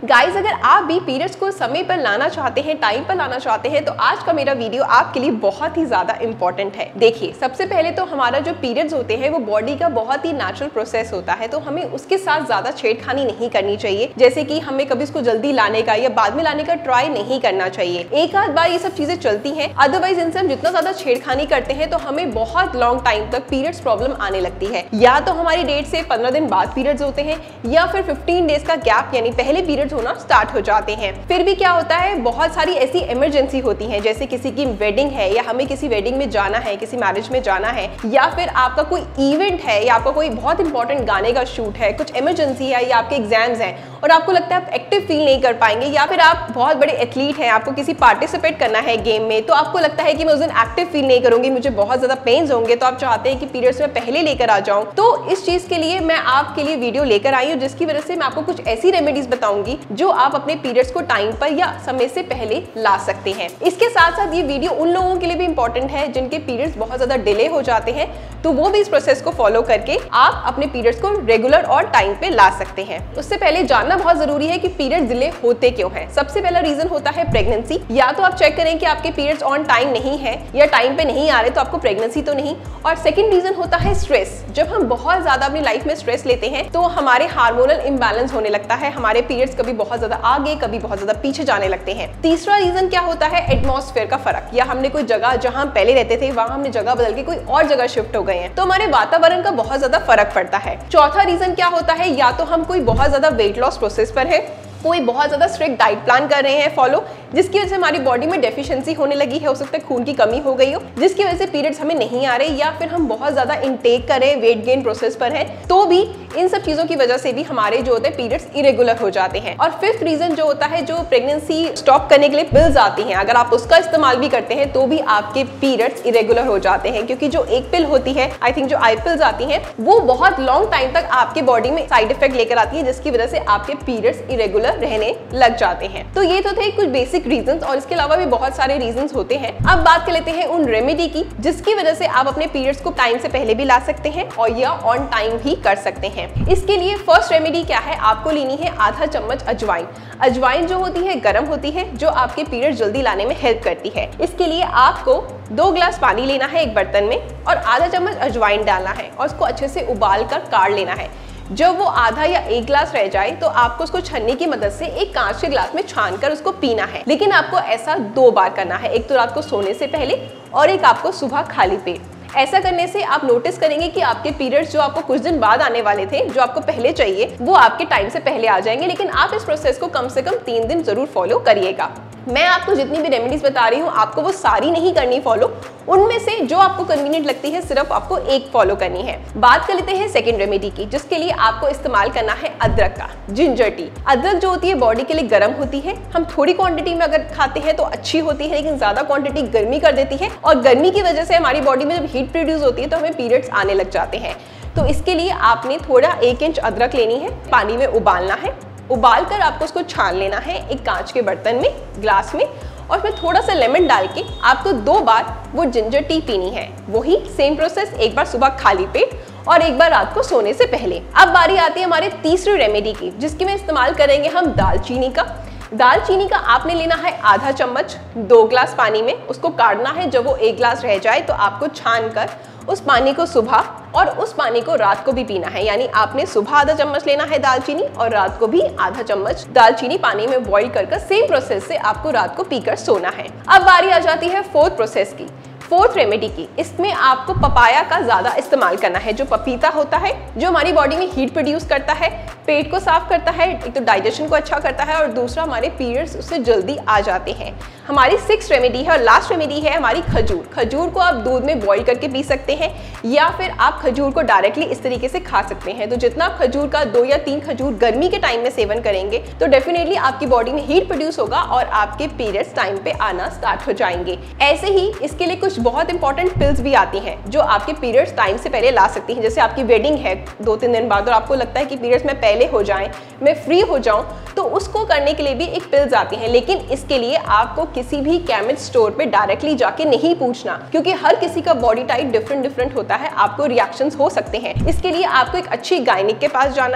Guys, अगर आप भी पीरियड्स को समय पर लाना चाहते हैं, टाइम पर लाना चाहते हैं, तो आज का मेरा वीडियो आपके लिए बहुत ही ज्यादा इंपॉर्टेंट है। देखिए, सबसे पहले तो हमारा जो पीरियड्स होते हैं वो बॉडी का बहुत ही नेचुरल प्रोसेस होता है, तो हमें उसके साथ ज्यादा छेड़खानी नहीं करनी चाहिए। जैसे कि हमें कभी इसको जल्दी लाने का या बाद में लाने का ट्राई नहीं करना चाहिए। एक आध बार ये सब चीजें चलती हैं, अदरवाइज इनसे हम जितना ज्यादा छेड़खानी करते हैं तो हमें बहुत लॉन्ग टाइम तक पीरियड्स प्रॉब्लम आने लगती है। या तो हमारी डेट से 15 दिन बाद पीरियड्स होते हैं, या फिर 15 डेज का गैप यानी पहले पीरियड्स होना स्टार्ट हो जाते हैं। फिर भी क्या होता है, बहुत सारी ऐसी इमरजेंसी होती हैं, जैसे किसी की वेडिंग है या हमें किसी वेडिंग में जाना है, किसी मैरिज में जाना है, या फिर आपका कोई इवेंट है या आपका कोई बहुत इंपॉर्टेंट गाने का शूट है, कुछ इमरजेंसी है या आपके एग्जाम्स हैं और आपको लगता है आप एक्टिव फील नहीं कर पाएंगे, या फिर आप बहुत बड़े एथलीट हैं, आपको किसी पार्टिसिपेट करना है गेम में, तो आपको लगता है कि मैं उस दिन एक्टिव फील नहीं करूंगी, मुझे बहुत ज्यादा पेन्स होंगे, तो आप चाहते हैं कि पीरियड्स में पहले लेकर आ जाऊं। तो इस चीज के लिए मैं आपके लिए वीडियो लेकर आई हूं, जिसकी वजह से मैं आपको कुछ ऐसी रेमेडीज बताऊंगी जो आप अपने पीरियड्स को टाइम पर या समय से पहले ला सकते हैं। इसके साथ साथ ये वीडियो उन लोगों के लिए भी इंपॉर्टेंट है जिनके पीरियड्स बहुत ज्यादा डिले हो जाते हैं, तो वो भी इस प्रोसेस को फॉलो करके आप अपने पीरियड्स को रेगुलर और टाइम पे ला सकते हैं। उससे पहले जानना बहुत जरूरी है कि पीरियड्स डिले होते क्यों हैं। सबसे पहला रीजन होता है प्रेगनेंसी। या तो आप चेक करें कि आपके पीरियड्स ऑन टाइम नहीं है या टाइम पे नहीं आ रहे, तो आपको प्रेगनेंसी तो नहीं। और सेकंड रीजन होता है स्ट्रेस। जब हम बहुत ज्यादा अपनी लाइफ में स्ट्रेस लेते हैं तो हमारे हार्मोनल इंबैलेंस होने लगता है, हमारे पीरियड्स कभी बहुत ज्यादा आगे कभी बहुत ज्यादा पीछे जाने लगते हैं। तीसरा रीजन क्या होता है, एटमॉस्फेयर का फर्क, या हमने कोई जगह जहां हम पहले रहते थे वहां हमने जगह बदल के कोई और जगह शिफ्ट हो गए हैं, तो हमारे वातावरण का बहुत ज्यादा फर्क पड़ता है। चौथा रीजन क्या होता है, या तो हम कोई बहुत ज्यादा वेट लॉस प्रोसेस पर है, कोई बहुत ज्यादा स्ट्रिक्ट डाइट प्लान कर रहे हैं फॉलो, जिसकी वजह से हमारी बॉडी में डेफिशिएंसी होने लगी है, हो सकता है खून की कमी हो गई हो, जिसकी वजह से पीरियड्स हमें नहीं आ रहे, या फिर हम बहुत ज्यादा इनटेक कर रहे हैं, वेट गेन प्रोसेस पर है, तो भी इन सब चीजों की वजह से भी हमारे जो होते हैं पीरियड्स इरेगुलर हो जाते हैं। और फिफ्थ रीजन जो होता है, जो प्रेगनेंसी स्टॉप करने के लिए पिल्स आती हैं, अगर आप उसका इस्तेमाल भी करते हैं तो भी आपके पीरियड्स इरेगुलर हो जाते हैं, क्योंकि जो एक पिल होती है, आई थिंक जो आई पिल्स आती हैं, वो बहुत लॉन्ग टाइम तक आपके बॉडी में साइड इफेक्ट लेकर आती है, जिसकी वजह से आपके पीरियड्स इरेगुलर रहने लग जाते हैं। तो ये तो थे कुछ बेसिक रीजंस, और इसके अलावा भी बहुत सारे रीजंस होते हैं। अब बात कर लेते हैं उन रेमेडी की जिसकी वजह से आप अपने पीरियड्स को टाइम से पहले भी ला सकते हैं और या ऑन टाइम भी कर सकते हैं। इसके लिए फर्स्ट रेमेडी क्या है, आपको लेनी है आधा चम्मच अजवाइन। अजवाइन जो होती है गर्म होती है, जो आपके पीरियड जल्दी लाने में हेल्प करती है। इसके लिए आपको 2 गिलास पानी लेना है एक बर्तन में और आधा चम्मच अजवाइन डालना है और उसको अच्छे से उबाल कर काढ़ लेना है। जब वो आधा या 1 गिलास रह जाए तो आपको उसको छन्नी की मदद से एक कांच के गिलास में छान कर उसको पीना है। लेकिन आपको ऐसा 2 बार करना है, एक तो रात को सोने से पहले और एक आपको सुबह खाली पेट। ऐसा करने से आप नोटिस करेंगे कि आपके पीरियड्स जो आपको कुछ दिन बाद आने वाले थे, जो आपको पहले चाहिए, वो आपके टाइम से पहले आ जाएंगे। लेकिन आप इस प्रोसेस को कम से कम 3 दिन जरूर फॉलो करिएगा। मैं आपको जितनी भी रेमेडीज बता रही हूँ, आपको वो सारी नहीं करनी फॉलो, उनमें से जो आपको कन्वीनियंट लगती है सिर्फ आपको एक फॉलो करनी है। बात कर लेते हैं सेकंड रेमेडी की, जिसके लिए आपको इस्तेमाल करना है अदरक का, जिंजर टी। अदरक जो होती है बॉडी के लिए गर्म होती है, हम थोड़ी क्वांटिटी में अगर खाते हैं तो अच्छी होती है, लेकिन ज्यादा क्वांटिटी गर्मी कर देती है, और गर्मी की वजह से हमारी बॉडी में जब हीट प्रोड्यूस होती है तो हमें पीरियड्स आने लग जाते हैं। तो इसके लिए आपने थोड़ा 1 इंच अदरक लेनी है, पानी में उबालना है, उबाल कर आपको उसको छान लेना है एक कांच के बर्तन में, ग्लास में, और फिर थोड़ा सा लेमन डाल के आपको 2 बार वो जिंजर टी पीनी है। वही सेम प्रोसेस, एक बार सुबह खाली पेट और एक बार रात को सोने से पहले। अब बारी आती है हमारे तीसरी रेमेडी की, जिसकी में इस्तेमाल करेंगे हम दालचीनी का। दालचीनी का आपने लेना है आधा चम्मच 2 गिलास पानी में, उसको काढ़ना है। जब वो 1 गिलास रह जाए तो आपको छान कर उस पानी को सुबह और उस पानी को रात को भी पीना है। यानी आपने सुबह आधा चम्मच लेना है दालचीनी और रात को भी आधा चम्मच दालचीनी पानी में बॉईल कर सेम प्रोसेस से आपको रात को पीकर सोना है। अब बारी आ जाती है फोर्थ प्रोसेस की, फोर्थ रेमेडी की। इसमें आपको पपाया का ज्यादा इस्तेमाल करना है। जो पपीता होता है, जो हमारी बॉडी में हीट प्रोड्यूस करता है, पेट को साफ करता है, एक तो डाइजेशन को अच्छा करता है और दूसरा हमारे पीरियड्स उससे जल्दी आ जाते हैं। हमारी 6th रेमेडी है और लास्ट रेमेडी है हमारी खजूर। खजूर को आप दूध में बॉईल करके पी सकते हैं, या फिर आप खजूर को डायरेक्टली इस तरीके से खा सकते हैं। तो जितना आप खजूर का 2 या 3 खजूर गर्मी के टाइम में सेवन करेंगे तो डेफिनेटली आपकी बॉडी में हीट प्रोड्यूस होगा और आपके पीरियड्स टाइम पे आना स्टार्ट हो जाएंगे। ऐसे ही इसके लिए कुछ बहुत इंपॉर्टेंट पिल्स भी आती हैं जो आपके पीरियड्स टाइम से पहले ला सकती हैं। जैसे आपकी वेडिंग है 2-3 दिन बाद और आपको लगता है कि पीरियड्स में पहले हो जाएं, मैं फ्री हो जाऊं, तो उसको करने के लिए भी एक पिल्स आती हैं। लेकिन इसके लिए आपको किसी भी केमिस्ट स्टोर पे डायरेक्टली जाके नहीं पूछना, क्योंकि हर किसी का बॉडी टाइप डिफरेंट होता है, आपको रिएक्शंस हो सकते हैं। इसके लिए आपको एक अच्छी गायनिक के पास जाना है,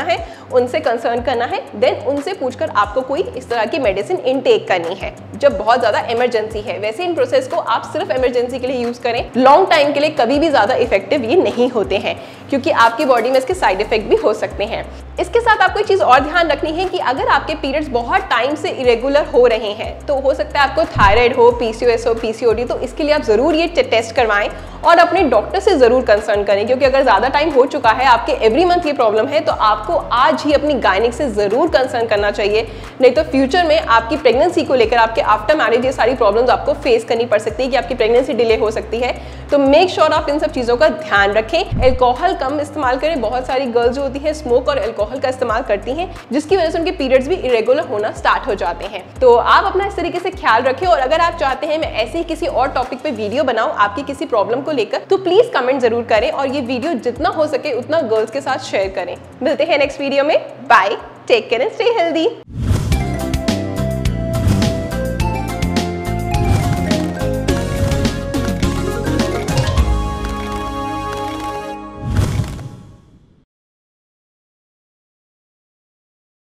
उनसे कंसर्न करना है, देन उनसे पूछकर आपको कोई इस तरह की मेडिसिन इनटेक करनी है जब बहुत ज्यादा इमरजेंसी है। वैसे इन प्रोसेस को आप सिर्फ इमरजेंसी के लिए यूज करें, लॉन्ग टाइम के लिए कभी भी ज्यादा इफेक्टिव ये नहीं होते हैं क्योंकि आपकी बॉडी में इसके साइड इफेक्ट भी हो सकते हैं। इसके साथ आपको एक चीज और ध्यान रखनी है कि अगर आपके पीरियड्स बहुत टाइम से इरेगुलर हो रहे हैं तो हो सकता है आपको थायराइड हो, पीसीओएस हो, पीसीओडी, तो इसके लिए आप जरूर ये टेस्ट करवाएं और अपने डॉक्टर से जरूर कंसर्न करें क्योंकि अगर ज्यादा टाइम हो चुका है, आपके एवरी मंथ ये प्रॉब्लम है, तो आपको आज ही अपनी गायनिक से जरूर कंसर्न करना चाहिए। नहीं तो फ्यूचर में आपकी प्रेगनेंसी को लेकर, आपके आफ्टर मैरिज ये सारी प्रॉब्लम्स आपको फेस करनी पड़ सकती है कि आपकी प्रेगनेंसी डिले हो सकती है। तो मेक श्योर आप इन सब चीजों का ध्यान रखें। एल्कोहल कम इस्तेमाल करें। बहुत सारी गर्ल्स जो होती है स्मोक और एल्कोहल का इस्तेमाल करती हैं जिसकी वजह से उनके पीरियड्स भी इरेगुलर होना स्टार्ट हो जाते हैं। तो आप अपना इस तरीके से ख्याल रखें और अगर आप चाहते हैं मैं ऐसे ही किसी और टॉपिक पे वीडियो बनाऊं आपकी किसी प्रॉब्लम को लेकर, तो प्लीज कमेंट जरूर करें और ये वीडियो जितना हो सके उतना गर्ल्स के साथ शेयर करें। मिलते हैं नेक्स्ट वीडियो में। Bye, take care and stay healthy.